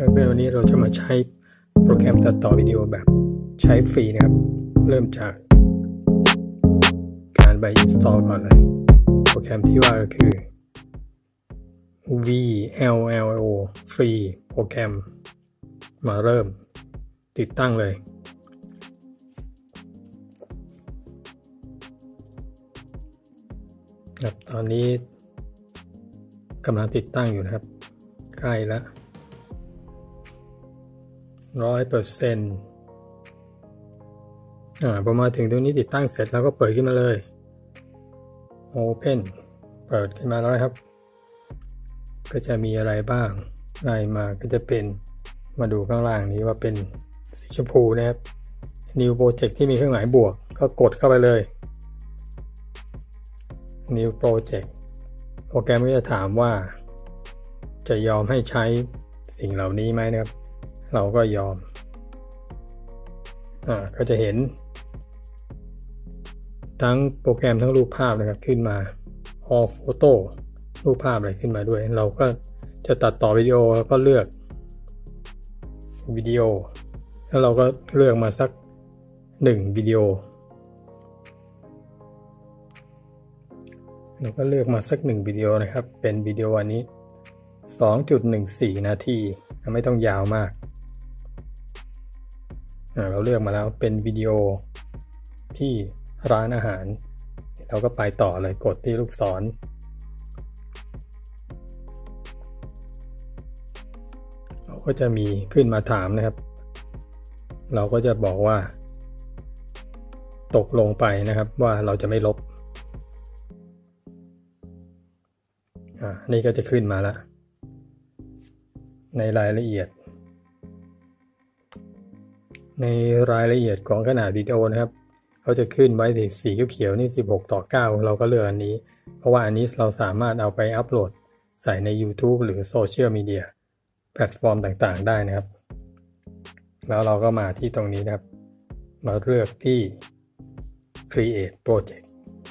เพื่อนๆวันนี้เราจะมาใช้โปรแกรมตัดต่อวิดีโอแบบใช้ฟรีนะครับเริ่มจากการไป install ก่อนเลยโปรแกรมที่ว่าก็คือ VLLO ฟรีโปรแกรมมาเริ่มติดตั้งเลยครับตอนนี้กำลังติดตั้งอยู่นะครับใกล้แล้ว100%พอมาถึงตรงนี้ติดตั้งเสร็จแล้วก็เปิดขึ้นมาเลย Open เปิดขึ้นมาแล้วครับก็จะมีอะไรบ้างไล่มาก็จะเป็นมาดูข้างล่างนี้ว่าเป็นสีชมพูนะครับ New Project ที่มีเครื่องหมายบวกก็กดเข้าไปเลย New Project โปรแกรมก็จะถามว่าจะยอมให้ใช้สิ่งเหล่านี้ไหมนะครับเราก็ยอมก็จะเห็นทั้งโปรแกรมทั้งรูปภาพนะครับขึ้นมา All Photo รูปภาพอะไรขึ้นมาด้วยเราก็จะตัดต่อวิดีโอแล้วก็เลือกวิดีโอแล้วเราก็เลือกมาสัก1วิดีโอเราก็เลือกมาสัก1วิดีโอนะครับเป็นวิดีโออันนี้ 2.14 นาทีไม่ต้องยาวมากเราเลือกมาแล้วเป็นวิดีโอที่ร้านอาหารเราก็ไปต่อเลยกดที่ลูกศรเราก็จะมีขึ้นมาถามนะครับเราก็จะบอกว่าตกลงไปนะครับว่าเราจะไม่ลบนี่ก็จะขึ้นมาแล้วในรายละเอียดของขนาดวิดีโอนะครับเขาจะขึ้นไว้ที่สีเขียวๆนี่16:9เราก็เลือกอันนี้เพราะว่าอันนี้เราสามารถเอาไปอัปโหลดใส่ใน YouTube หรือโซเชียลมีเดียแพลตฟอร์มต่างๆได้นะครับแล้วเราก็มาที่ตรงนี้นะครับมาเลือกที่ Create Project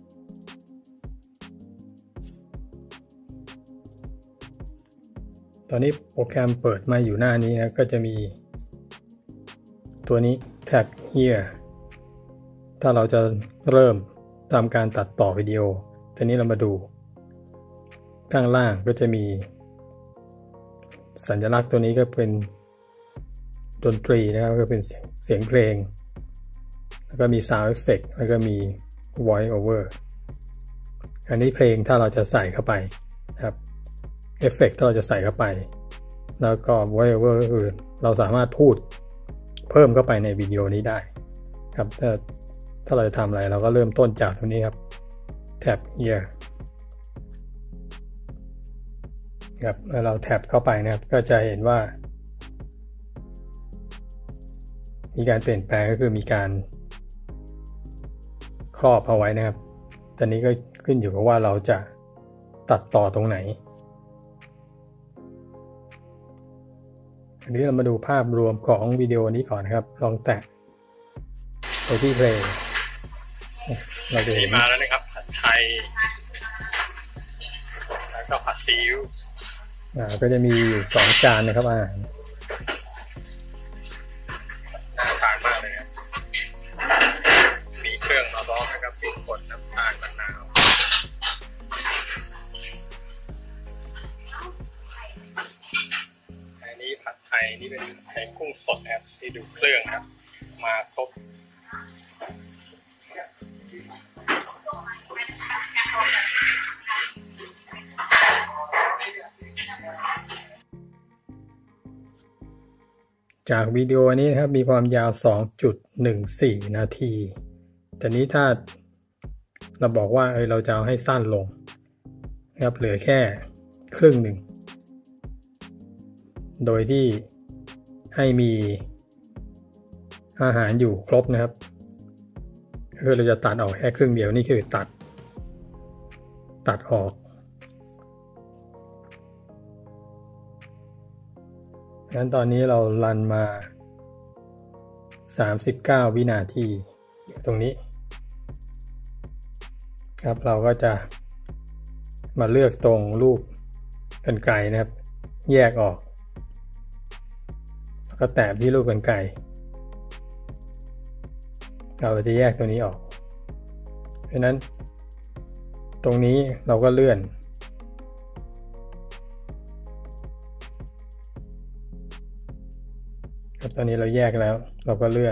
ตอนนี้โปรแกรมเปิดมาอยู่หน้านี้นะก็จะมีตัวนี้ Tab Here ถ้าเราจะเริ่มทำการตัดต่อวิดีโอทีนี้เรามาดูข้างล่างก็จะมีสัญลักษณ์ตัวนี้ก็เป็นดนตรีนะครับก็เป็นเสียงเพลงแล้วก็มี Sound Effect แล้วก็มี Voice Over อันนี้เพลงถ้าเราจะใส่เข้าไปนะครับเอฟเฟกต์ถ้าเราจะใส่เข้าไปแล้วก็ Voice Over ก็คือเราสามารถพูดเพิ่มเข้าไปในวิดีโอนี้ได้ครับถ้าเราจะทำอะไรเราก็เริ่มต้นจากตรงนี้ครับ Tab Here ครับเมื่อเราแท็บเข้าไปนะครับก็จะเห็นว่ามีการเปลี่ยนแปลงก็คือมีการครอบเอาไว้นะครับตอนนี้ก็ขึ้นอยู่กับว่าเราจะตัดต่อตรงไหนอันนี้เรามาดูภาพรวมของวิดีโอนี้ก่อนนะครับลองแตะไปที่เพลงเราจะเห็นมาแล้วนะครับผัดไทยแล้วก็ผัดซีอิ๊วก็จะมี2 จานนะครับน่าทานมากเลยครับมีเครื่องมาร้องนะครับพริกป่นน้ำตาลมะนาวอันนี้ผัดไทยนี่เป็นไทยกุ้งสดนะครับที่ดูเครื่องนะครับมาครบจากวิดีโอนี้นะครับมีความยาว 2.14 นาทีแต่นี้ถ้าเราบอกว่าเราจะเอาให้สั้นลงนะครับเหลือแค่ครึ่งหนึ่งโดยที่ให้มีอาหารอยู่ครบนะครับคือเราจะตัดออกแค่ครึ่งเดียวนี่คือตัดออกงั้นตอนนี้เรารันมา39 วินาทีตรงนี้ครับเราก็จะมาเลือกตรงรูปกรรไกรนะครับแยกออกก็แตะที่รูปกรรไกรเราจะแยกตัวนี้ออกเพราะนั้นตรงนี้เราก็เลื่อนครับตอนนี้เราแยกแล้วเราก็เลื่อน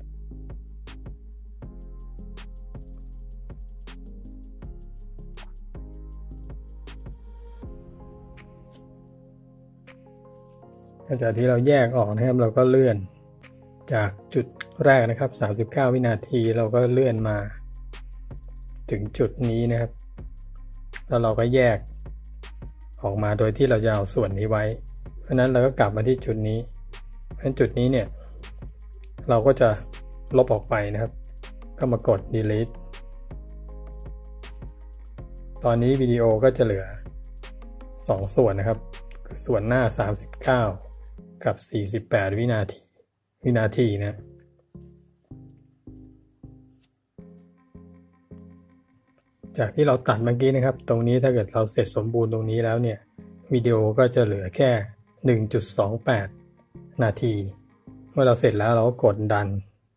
จากที่เราแยกออกนะครับเราก็เลื่อนจากจุดแรกนะครับ39วินาทีเราก็เลื่อนมาถึงจุดนี้นะครับแล้วเราก็แยกออกมาโดยที่เราจะเอาส่วนนี้ไว้เพราะนั้นเราก็กลับมาที่จุดนี้เพราะฉะนั้นจุดนี้เนี่ยเราก็จะลบออกไปนะครับก็มากด delete ตอนนี้วิดีโอก็จะเหลือ2ส่วนนะครับส่วนหน้า39กับ48วินาทีนะจากที่เราตัดเมื่อกี้นะครับตรงนี้ถ้าเกิดเราเสร็จสมบูรณ์ตรงนี้แล้วเนี่ยวิดีโอก็จะเหลือแค่ 1.28 นาทีเมื่อเราเสร็จแล้วเราก็กดดัน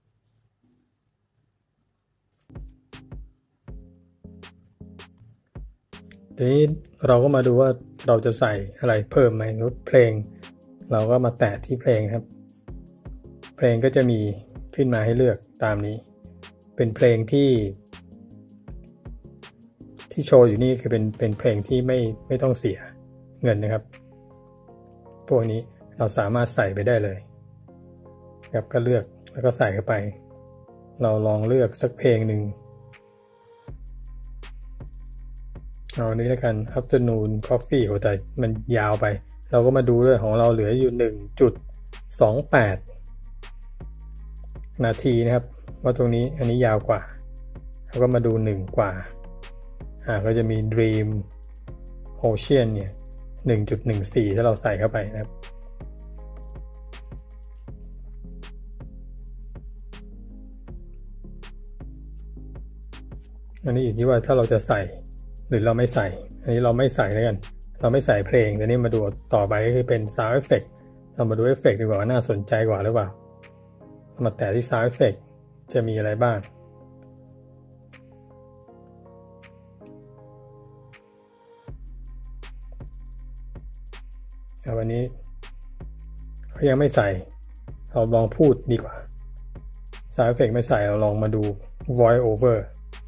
ทีนี้เราก็มาดูว่าเราจะใส่อะไรเพิ่มไหมนุชเพลงเราก็มาแตะที่เพลงครับเพลงก็จะมีขึ้นมาให้เลือกตามนี้เป็นเพลงที่โชว์อยู่นี่คือเป็นเพลงที่ไม่ต้องเสียเงินนะครับพวกนี้เราสามารถใส่ไปได้เลยครับก็เลือกแล้วก็ใส่เข้าไปเราลองเลือกสักเพลงหนึ่งเอาอันนี้แล้วกัน Afternoon Coffee โหแต่มันยาวไปเราก็มาดูด้วยของเราเหลืออยู่ 1.28 นาทีนะครับว่าตรงนี้อันนี้ยาวกว่าเราก็มาดู1กว่าก็จะมี Dream Ocean เนี่ย 1.14 ถ้าเราใส่เข้าไปนะครับอันนี้อยู่ที่ว่าถ้าเราจะใส่หรือเราไม่ใส่อันนี้เราไม่ใส่แล้วกันเราไม่ใส่เพลงแต่นี้มาดูต่อไปก็คือเป็น Sound Effect เรามาดูเอฟเฟกต์ดีกว่าน่าสนใจกว่าหรือเปล่ามาแตะที่ Sound Effect จะมีอะไรบ้างวันนี้เขายังไม่ใส่เราลองพูดดีกว่า Sound Effect ไม่ใส่เราลองมาดู Voice Over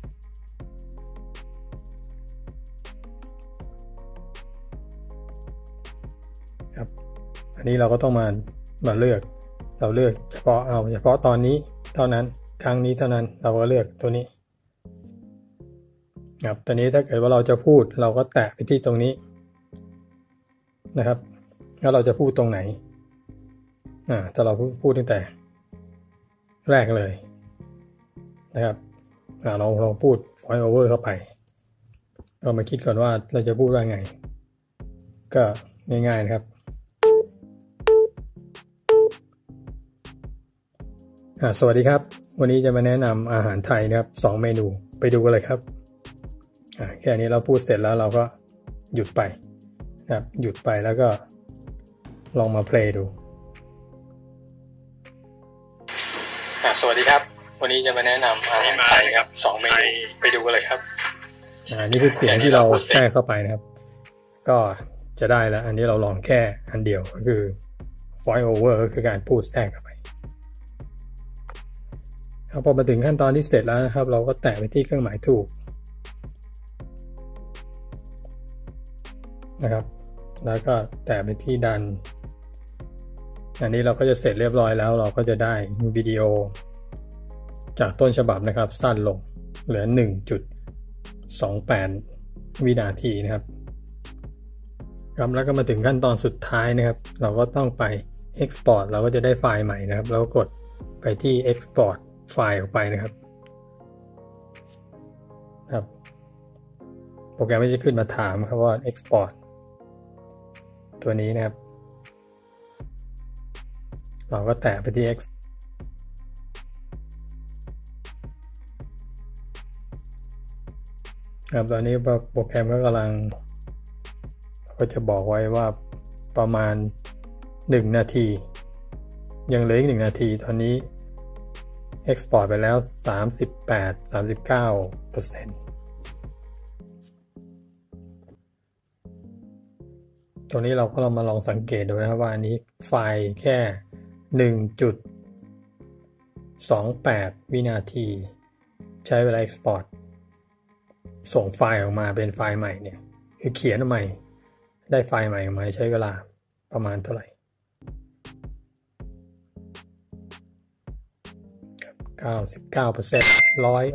ครับอันนี้เราก็ต้องมาเลือกเราเลือกเฉพาะตอนนี้เท่านั้นครั้งนี้เท่านั้นเราก็เลือกตัวนี้ครับตอนนี้ถ้าเกิดว่าเราจะพูดเราก็แตะไปที่ตรงนี้นะครับแล้วเราจะพูดตรงไหนถ้าเราพูดตั้งแต่แรกเลยนะครับลองพูด voice over เข้าไปเรามาคิดก่อนว่าเราจะพูดว่าไงก็ง่ายๆนะครับสวัสดีครับวันนี้จะมาแนะนำอาหารไทยนะครับ2เมนูไปดูกันเลยครับแค่นี้เราพูดเสร็จแล้วเราก็หยุดไปนะครับหยุดไปแล้วก็ลองมาเพลย์ดูสวัสดีครับวันนี้จะมาแนะนำอาหารไทยครับ2เมนูไปดูกันเลยครับนี่คือเสียงที่เราแทรกเข้าไปนะครับก็จะได้แล้วอันนี้เราลองแค่อันเดียวก็คือ voice over ก็คือการพูดแทรกเข้าไปพอมาถึงขั้นตอนที่เสร็จแล้วนะครับเราก็แตะไปที่เครื่องหมายถูกนะครับแล้วก็แตะไปที่ดันอันนี้เราก็จะเสร็จเรียบร้อยแล้วเราก็จะได้วิดีโอจากต้นฉบับนะครับสั้นลงเหลือ 1.28 วินาทีนะครับแล้วก็มาถึงขั้นตอนสุดท้ายนะครับเราก็ต้องไป Export เราก็จะได้ไฟล์ใหม่นะครับแล้วก็กดไปที่ Export ไฟล์ออกไปนะครับโปรแกรมก็จะขึ้นมาถามครับว่า Export ตัวนี้นะครับเราก็แตะไปที่ X ครับตอนนี้โปรแกรมก็กำลังก็จะบอกไว้ว่าประมาณ1นาทียังเหลืออีก1 นาทีตอนนี้ Export ไปแล้ว 38-39% ตรงนี้เราก็มาลองสังเกตดูนะครับว่าอันนี้ไฟล์แค่ 1.28 วินาทีใช้เวลา Export ส่งไฟล์ออกมาเป็นไฟล์ใหม่เนี่ยคือเขียนใหม่ได้ไฟล์ใหม่ออกมาใช้เวลาประมาณเท่าไหร่ 99% 100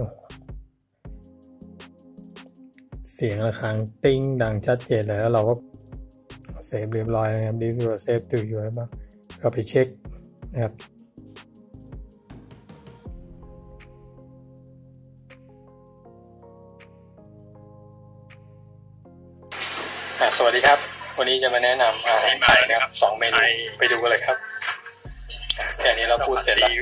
เสียงระฆังติ้งดังชัดเจนเลยแล้วเราก็เซฟเรียบร้อยนะครับรีวิวเซฟตัวอยู่แล้วบ้างก็ไปเช็คนะครับสวัสดีครับวันนี้จะมาแนะนำอาหารไทยนะครับ2 เมนูไปดูกันเลยครับแค่นี้เราพูดเสร็จแล้ว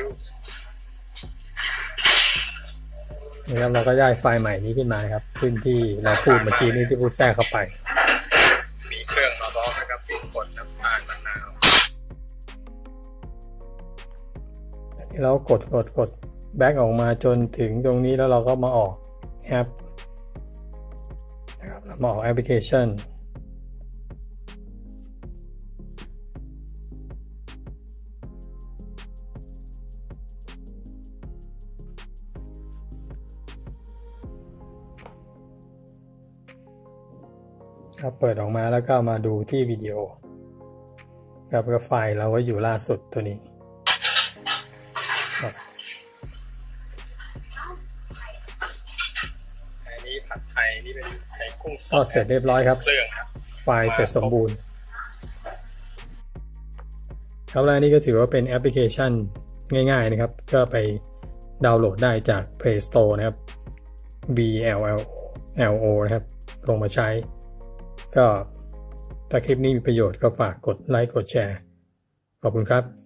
นะครับเราก็ย้ายไฟล์ใหม่นี้ขึ้นมาครับขึ้นที่เราพูดเมื่อกี้นี้ที่พูดแทรกเข้าไปมีเครื่องมาบอกนะครับพริกป่นน้ำตาลมะนาวเรากดแบ็กออกมาจนถึงตรงนี้แล้วเราก็มาออกแอปนะครับมาออกแอปพลิเคชันเปิดออกมาแล้วก็มาดูที่วิดีโอครับก็ไฟล์เราก็อยู่ล่าสุดตัวนี้อันนี้ผัดไทยนี่เป็นไทยกุ้งสดเสร็จเรียบร้อยครับเครื่องครับไฟล์เสร็จสมบูรณ์ครับแล้วนี่ก็ถือว่าเป็นแอปพลิเคชันง่ายๆนะครับก็ไปดาวน์โหลดได้จาก Play Store นะครับ BLLO นะครับลงมาใช้ก็ถ้าคลิปนี้มีประโยชน์ก็ฝากกดไลค์กดแชร์ขอบคุณครับ